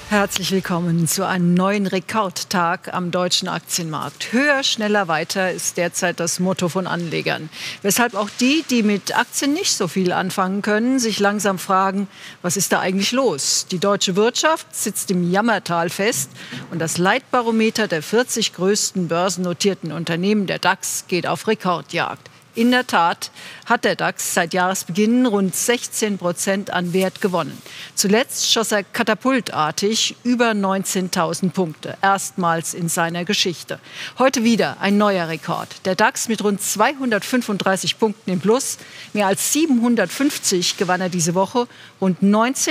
Herzlich willkommen zu einem neuen Rekordtag am deutschen Aktienmarkt. Höher, schneller, weiter ist derzeit das Motto von Anlegern. Weshalb auch die, die mit Aktien nicht so viel anfangen können, sich langsam fragen, was ist da eigentlich los? Die deutsche Wirtschaft sitzt im Jammertal fest und das Leitbarometer der 40 größten börsennotierten Unternehmen, der DAX, geht auf Rekordjagd. In der Tat hat der DAX seit Jahresbeginn rund 16% an Wert gewonnen. Zuletzt schoss er katapultartig über 19.000 Punkte, erstmals in seiner Geschichte. Heute wieder ein neuer Rekord. Der DAX mit rund 235 Punkten im Plus, mehr als 750 gewann er diese Woche, rund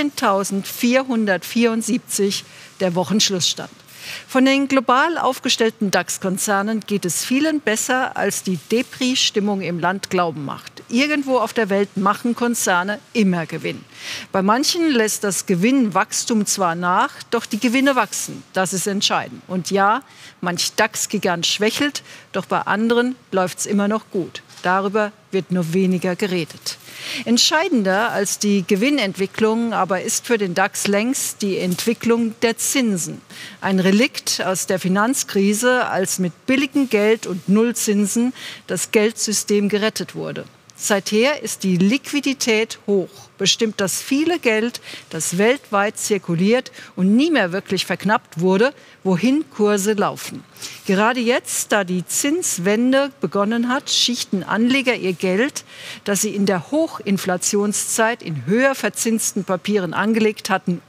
19.474 der Wochenschlussstand. Von den global aufgestellten DAX-Konzernen geht es vielen besser, als die Depri-Stimmung im Land glauben macht. Irgendwo auf der Welt machen Konzerne immer Gewinn. Bei manchen lässt das Gewinnwachstum zwar nach, doch die Gewinne wachsen. Das ist entscheidend. Und ja, manch DAX-Gigant schwächelt, doch bei anderen läuft es immer noch gut. Darüber wird nur weniger geredet. Entscheidender als die Gewinnentwicklung aber ist für den DAX längst die Entwicklung der Zinsen. Ein Relikt aus der Finanzkrise, als mit billigem Geld und Nullzinsen das Geldsystem gerettet wurde. Seither ist die Liquidität hoch, bestimmt das viele Geld, das weltweit zirkuliert und nie mehr wirklich verknappt wurde, wohin Kurse laufen. Gerade jetzt, da die Zinswende begonnen hat, schichten Anleger ihr Geld, das sie in der Hochinflationszeit in höher verzinsten Papieren angelegt hatten,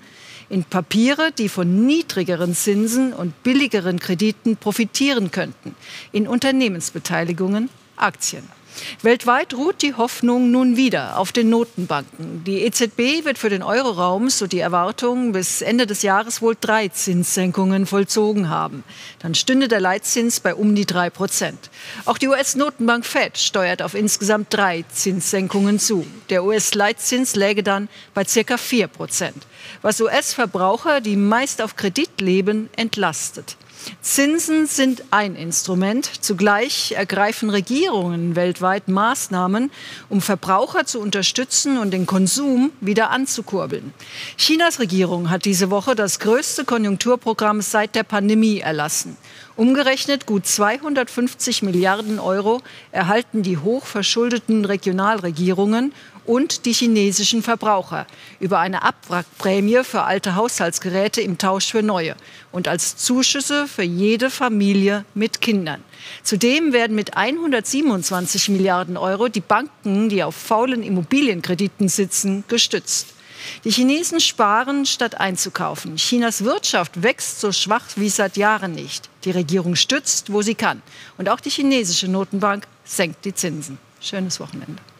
in Papiere, die von niedrigeren Zinsen und billigeren Krediten profitieren könnten, in Unternehmensbeteiligungen, Aktien. Weltweit ruht die Hoffnung nun wieder auf den Notenbanken. Die EZB wird für den Euroraum, so die Erwartung, bis Ende des Jahres wohl 3 Zinssenkungen vollzogen haben. Dann stünde der Leitzins bei um die 3%. Auch die US-Notenbank Fed steuert auf insgesamt 3 Zinssenkungen zu. Der US-Leitzins läge dann bei ca. 4%, was US-Verbraucher, die meist auf Kredit leben, entlastet. Zinsen sind ein Instrument. Zugleich ergreifen Regierungen weltweit Maßnahmen, um Verbraucher zu unterstützen und den Konsum wieder anzukurbeln. Chinas Regierung hat diese Woche das größte Konjunkturprogramm seit der Pandemie erlassen. Umgerechnet gut 250 Milliarden Euro erhalten die hochverschuldeten Regionalregierungen und die chinesischen Verbraucher über eine Abwrackprämie für alte Haushaltsgeräte im Tausch für neue und als Zuschüsse für jede Familie mit Kindern. Zudem werden mit 127 Milliarden Euro die Banken, die auf faulen Immobilienkrediten sitzen, gestützt. Die Chinesen sparen, statt einzukaufen. Chinas Wirtschaft wächst so schwach wie seit Jahren nicht. Die Regierung stützt, wo sie kann. Und auch die chinesische Notenbank senkt die Zinsen. Schönes Wochenende.